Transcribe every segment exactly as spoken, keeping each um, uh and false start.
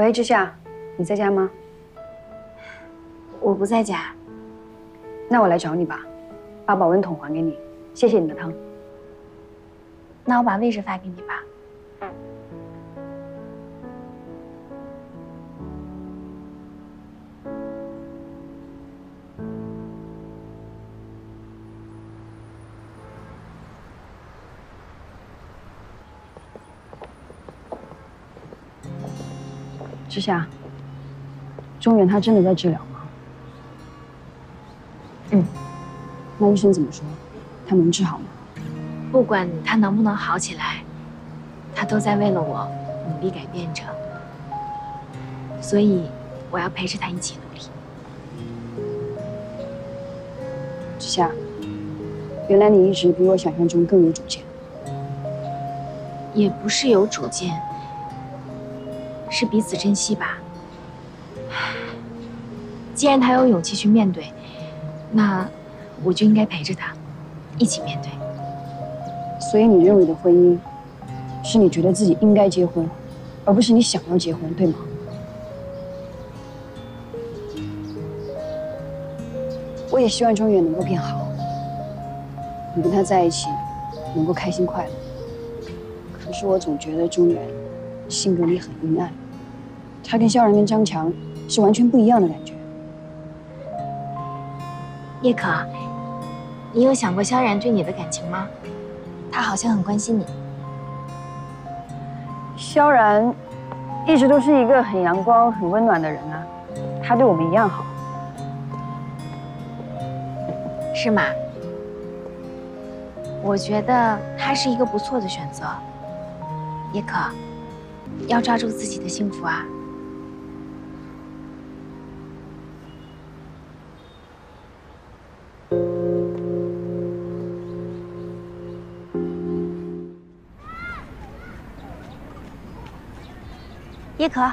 喂，之夏，你在家吗？ 我不在家。 那我来找你吧，把保温桶还给你，谢谢你的汤。 那我把位置发给你吧。嗯。 之夏，中原他真的在治疗吗？ 嗯。 那医生怎么说？他能治好吗？ 不管他能不能好起来，他都在为了我努力改变着，所以我要陪着他一起努力。 之夏，原来你一直比我想象中更有主见。 也不是有主见，是彼此珍惜吧。既然他有勇气去面对，那我就应该陪着他，一起面对。 所以你认为的婚姻，是你觉得自己应该结婚，而不是你想要结婚，对吗？我也希望中原能够变好，你跟他在一起能够开心快乐。可是我总觉得中原性格里很阴暗，他跟萧然跟张强是完全不一样的感觉。 叶可，你有想过萧然对你的感情吗？他好像很关心你。 萧然一直都是一个很阳光、很温暖的人啊，他对我们一样好。 是吗？我觉得他是一个不错的选择。叶可，要抓住自己的幸福啊！叶可，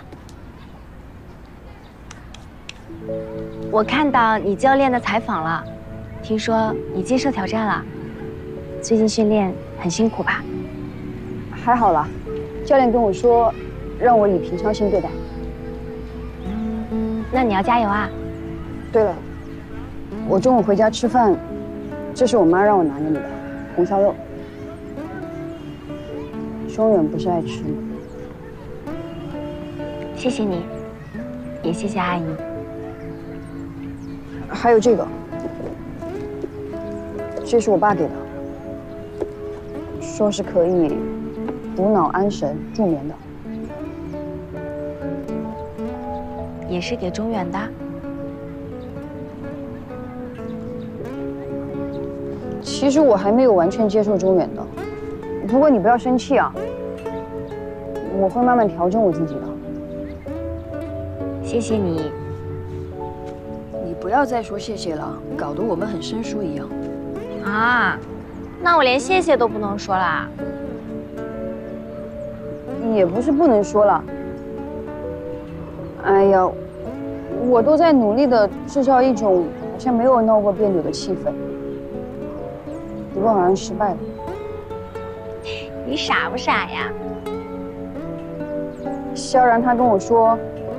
我看到你教练的采访了，听说你接受挑战了。最近训练很辛苦吧？ 还好啦，教练跟我说，让我以平常心对待。 那你要加油啊！ 对了，我中午回家吃饭，这是我妈让我拿给你的红烧肉。中原不是爱吃吗？ 谢谢你，也谢谢阿姨。 还有这个，这是我爸给的，说是可以补脑安神、助眠的。 也是给中原的。 其实我还没有完全接受中原的，不过你不要生气啊，我会慢慢调整我自己的。 谢谢你。 你不要再说谢谢了，搞得我们很生疏一样。 啊，那我连谢谢都不能说啦。 也不是不能说了。哎呀，我都在努力的制造一种好像没有闹过别扭的气氛，不过好像失败了。 你傻不傻呀？ 萧然他跟我说，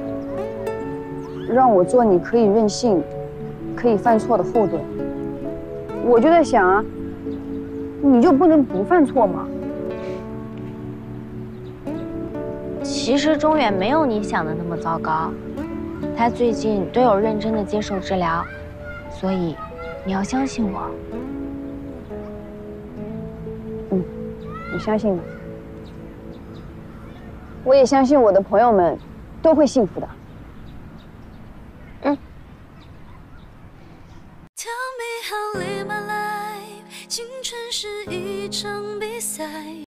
让我做你可以任性、可以犯错的后盾。我就在想啊，你就不能不犯错吗？ 其实中远没有你想的那么糟糕，他最近都有认真的接受治疗，所以你要相信我。 嗯，你相信吗？我也相信我的朋友们都会幸福的。